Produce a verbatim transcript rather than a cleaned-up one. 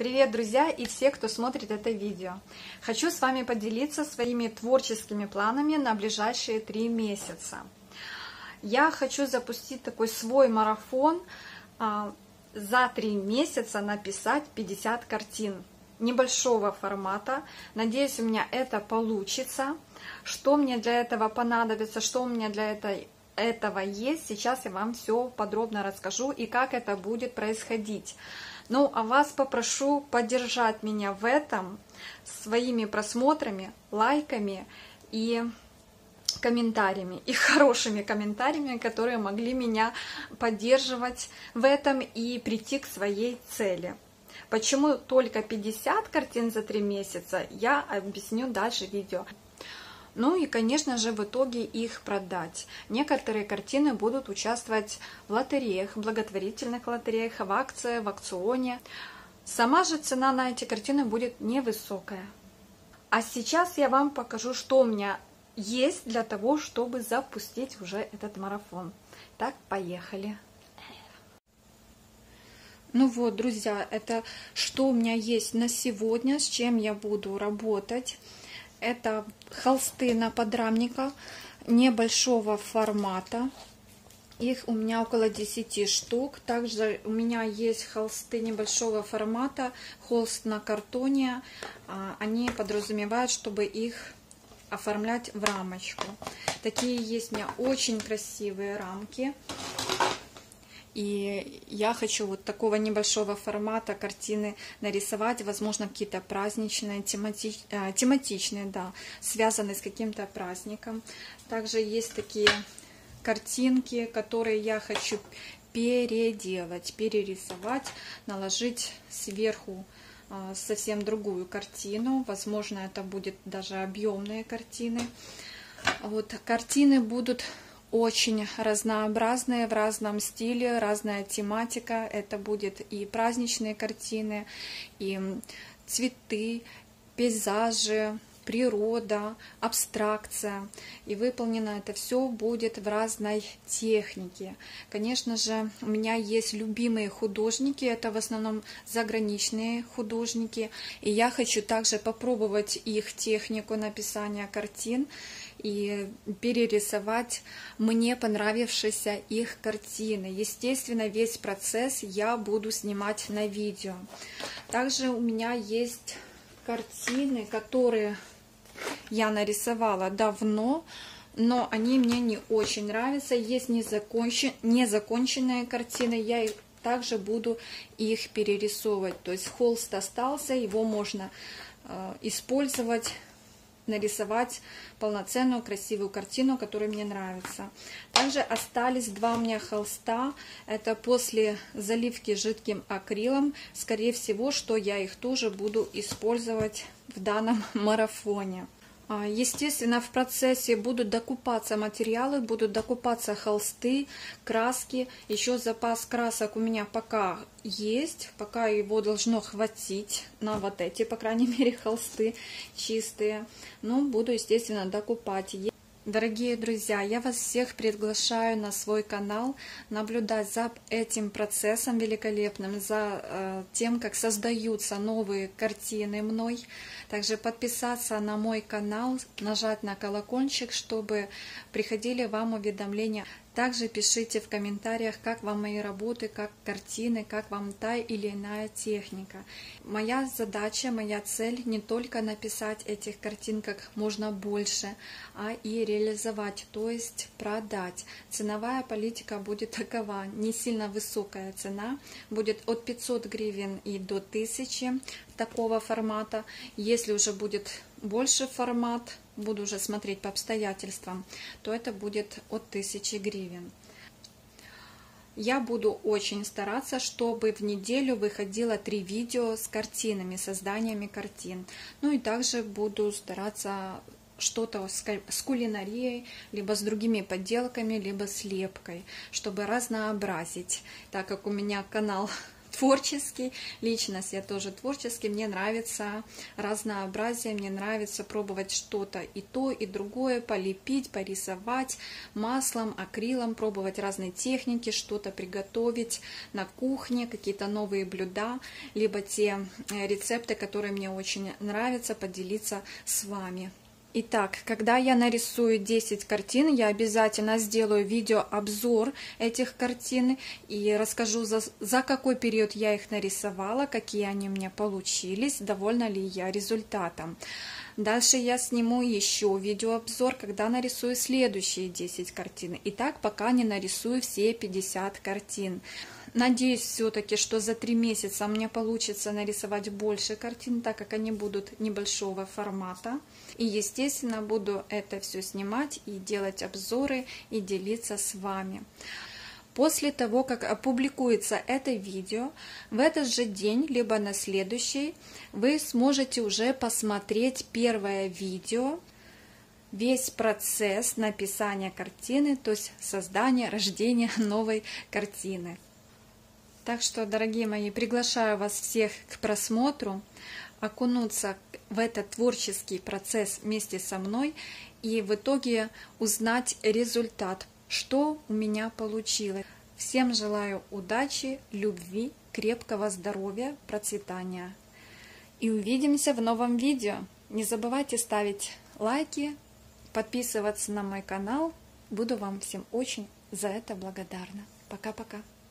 Привет, друзья, и все, кто смотрит это видео. Хочу с вами поделиться своими творческими планами на ближайшие три месяца. Я хочу запустить такой свой марафон, за три месяца написать пятьдесят картин небольшого формата. Надеюсь, у меня это получится. Что мне для этого понадобится, что у меня для этого, этого есть, сейчас я вам все подробно расскажу и как это будет происходить. Ну, а вас попрошу поддержать меня в этом своими просмотрами, лайками и комментариями, и хорошими комментариями, которые могли меня поддерживать в этом и прийти к своей цели. Почему только пятьдесят картин за три месяца, я объясню дальше в видео. Ну и, конечно же, в итоге их продать. Некоторые картины будут участвовать в лотереях, благотворительных лотереях, в акции, в аукционе. Сама же цена на эти картины будет невысокая. А сейчас я вам покажу, что у меня есть для того, чтобы запустить уже этот марафон. Так, поехали. Ну вот, друзья, это что у меня есть на сегодня, с чем я буду работать. Это холсты на подрамниках небольшого формата. Их у меня около десяти штук. Также у меня есть холсты небольшого формата, холст на картоне. Они подразумевают, чтобы их оформлять в рамочку. Такие есть у меня очень красивые рамки. И я хочу вот такого небольшого формата картины нарисовать, возможно, какие-то праздничные, тематич, э, тематичные, да, связанные с каким-то праздником. Также есть такие картинки, которые я хочу переделать, перерисовать, наложить сверху э, совсем другую картину. Возможно, это будет даже объемные картины. Вот, картины будут очень разнообразные, в разном стиле, разная тематика. Это будет и праздничные картины, и цветы, пейзажи, природа, абстракция. И выполнено это все будет в разной технике. Конечно же, у меня есть любимые художники, это в основном заграничные художники. И я хочу также попробовать их технику написания картин и перерисовать мне понравившиеся их картины. Естественно, весь процесс я буду снимать на видео. Также у меня есть картины, которые я нарисовала давно, но они мне не очень нравятся. Есть незакончен... незаконченные картины, я их также буду их перерисовывать. То есть холст остался, его можно э, использовать, нарисовать полноценную красивую картину, которая мне нравится. Также остались два у меня холста. Это после заливки жидким акрилом. Скорее всего, что я их тоже буду использовать в данном марафоне. Естественно, в процессе будут докупаться материалы, будут докупаться холсты, краски. Еще запас красок у меня пока есть, пока его должно хватить на вот эти, по крайней мере, холсты чистые. Но буду, естественно, докупать. Дорогие друзья, я вас всех приглашаю на свой канал, наблюдать за этим процессом великолепным, за э, тем, как создаются новые картины мной. Также подписаться на мой канал, нажать на колокольчик, чтобы приходили вам уведомления. Также пишите в комментариях, как вам мои работы, как картины, как вам та или иная техника. Моя задача, моя цель не только написать этих картин как можно больше, а и реализовать, то есть продать. Ценовая политика будет такова: не сильно высокая цена, будет от пятисот гривен и до тысячи такого формата. Если уже будет больше формат, буду уже смотреть по обстоятельствам, то это будет от тысячи гривен. Я буду очень стараться, чтобы в неделю выходило три видео с картинами, созданиями картин. Ну и также буду стараться что-то с кулинарией, либо с другими подделками, либо с лепкой, чтобы разнообразить, так как у меня канал творческий, личность я тоже творческий, мне нравится разнообразие, мне нравится пробовать что-то и то, и другое, полепить, порисовать маслом, акрилом, пробовать разные техники, что-то приготовить на кухне, какие-то новые блюда, либо те рецепты, которые мне очень нравятся, поделиться с вами. Итак, когда я нарисую десять картин, я обязательно сделаю видеообзор этих картин и расскажу, за, за какой период я их нарисовала, какие они у меня получились, довольна ли я результатом. Дальше я сниму еще видеообзор, когда нарисую следующие десять картин. И так, пока не нарисую все пятьдесят картин. Надеюсь все-таки, что за три месяца мне получится нарисовать больше картин, так как они будут небольшого формата. И, естественно, буду это все снимать и делать обзоры и делиться с вами. После того, как опубликуется это видео, в этот же день, либо на следующий, вы сможете уже посмотреть первое видео, весь процесс написания картины, то есть создания, рождения новой картины. Так что, дорогие мои, приглашаю вас всех к просмотру, окунуться в этот творческий процесс вместе со мной и в итоге узнать результат, что у меня получилось. Всем желаю удачи, любви, крепкого здоровья, процветания. И увидимся в новом видео. Не забывайте ставить лайки, подписываться на мой канал. Буду вам всем очень за это благодарна. Пока-пока.